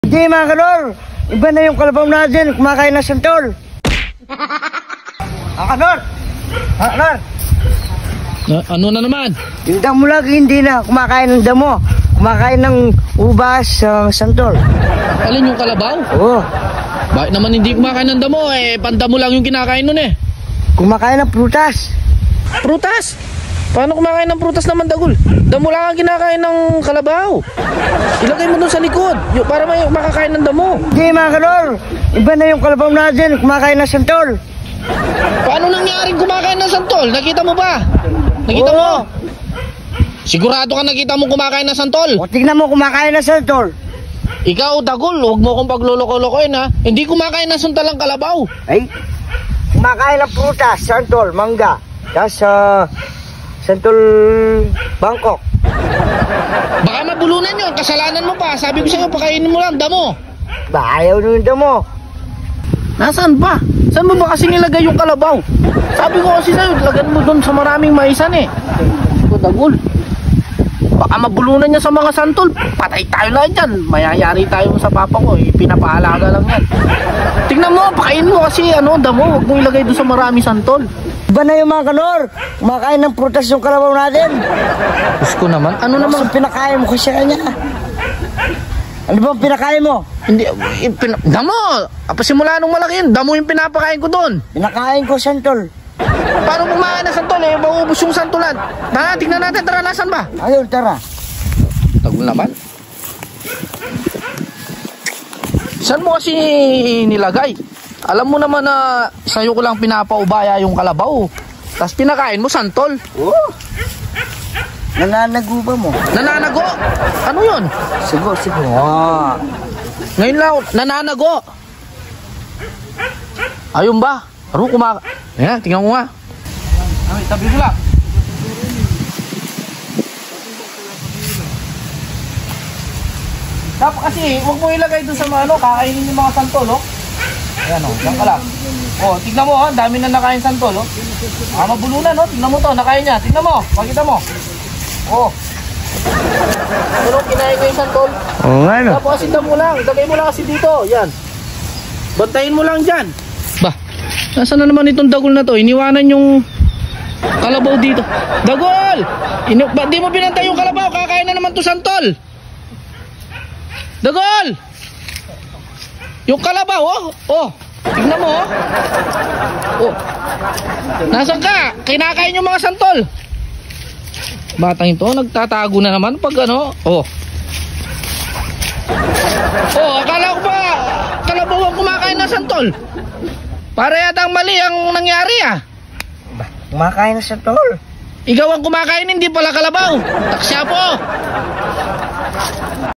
Hindi mga kanor, iba na yung kalabaw natin, kumakain ng santol. Kanor! Kanor! Ano na naman? Yung damo lagi hindi na kumakain ng damo. Kumakain ng ubas sa santol. Alin yung kalabaw? Oo. Bakit naman hindi kumakain ng damo? Pandamo lang yung kinakain nun eh. Kumakain ng prutas. Prutas? Paano kumakain ng prutas naman, Dagol? Damo lang ang kinakain ng kalabaw. Ilagay mo dun sa likod para may makakain ng damo. Hindi mga kanor, iba na yung kalabaw natin, kumakain ng santol. Paano nangyaring kumakain ng santol? Nakita mo ba? Nakita mo? Sigurado ka nakita mo kumakain ng santol? O tignan mo kumakain ng santol. Ikaw, Dagol, huwag mo akong pagloloko-lokoin ha. Hindi kumakain ng santol ang kalabaw. Ay, kumakain ng prutas, santol, mangga. Tapos santol Bangkok. Baka mabulunan yun, kasalanan mo pa. Sabi ko sa'yo, pakainin mo lang, damo. Ba, ayaw nung damo. Nasaan ba? Saan mo ba kasi nilagay yung kalabaw? Sabi ko kasi sa'yo, lagyan mo doon sa maraming maisan eh. Ito, Dagol. Baka mabulunan niya sa mga santol. Patay tayo na dyan. Mayayari tayo sa papa ko. Pinapaalaga lang yan. Tingnan mo, pakainin mo kasi damo. Huwag mo ilagay doon sa maraming santol. Iba na yung mga kanor, kumakain ng prutas yung kalabaw natin. Gusto ko naman. Ano naman? Pinakain mo kasi kanya. Ano bang pinakain mo? Hindi, damo! Simula nung malaki yun, damo yung pinapakain ko doon. Pinakain ko santol. Paano kumain ng santol eh? Maubos yung santulan. Tara, tignan natin, tara, nasan ba? Ayun, tara. Tagol naman. Saan mo kasi nilagay? Alam mo naman na sa'yo ko lang pinapaubaya yung kalabaw. Tapos pinakain mo santol. Oo. Nananago ba mo? Nananago? Ano yun? Sigo. Ngayon lang, nananago. Ayun ba? Ano Ayan, tingnan ko nga. Ay, tabi ko lang. Dapat kasi, huwag mo ilagay doon sa mga kakainin yung mga santol, Ayan yan ka lang. Tignan mo dami na nakain santol, mabulunan, tignan mo to, nakain niya. Tignan mo, makita mo. Pero kinain ko yung santol. Oo nga no. Tapos kasi mo lang, ilagay mo lang kasi dito, yan. Bantayin mo lang dyan. Bah, nasaan na naman itong Dagol na to? Iniwanan yung kalabaw dito. Dagol! Ba't di mo binantay yung kalabaw? Kakain na naman to santol. Dagol! Yung kalabaw, tignan mo, Nasaan ka? Kinakain yung mga santol. Batang ito, nagtatago na naman pag akala ko ba kalabaw ang kumakain ng santol? Para yata mali ang nangyari Kumakain ng santol. Ikaw ang kumakain, hindi pala kalabaw. Taksya po.